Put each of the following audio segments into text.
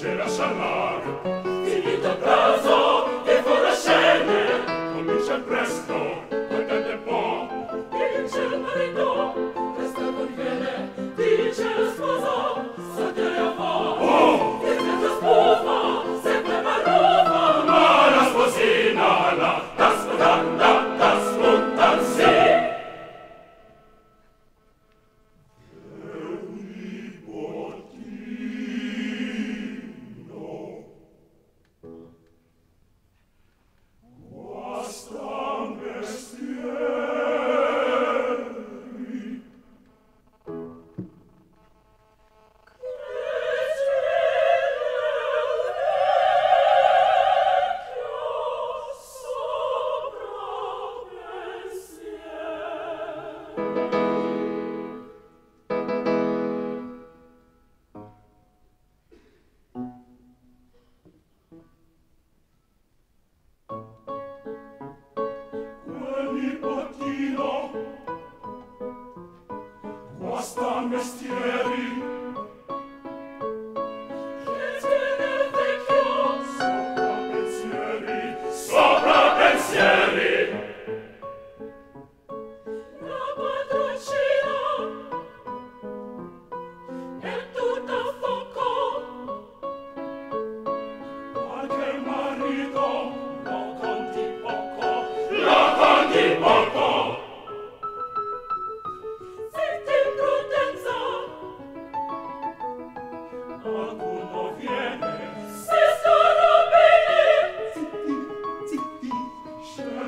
c'è la scialar. Finito il pranzo e fuori scene, comincia presto, guardate un po'. Dice il marito, presto conviene, dice la sposa, state a fa'. Oh! E senza spufa, sempre marrova, ma la sposina la da spuntan sì. Guasta mestieri, che tiene il vecchio sopra pensieri. La padroncina è tutta a fuoco, qualche marito lo conti poco. Qualcuno viene, se starà bene. Zitti, se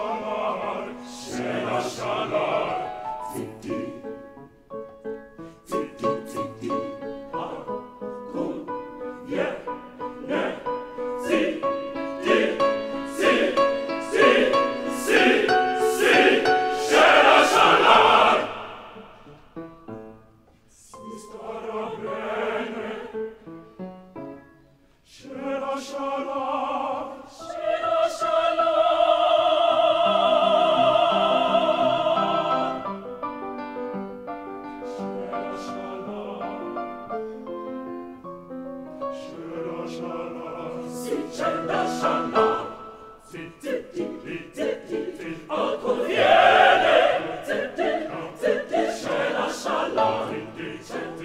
lascia lar. Zitti, qualcuno viene. Zitti, sì, se lascia lar. Si starà bene. Se lascia lar. Si c'è lascia lar. Zitti, qualcuno viene. Zitti, se lascia lar.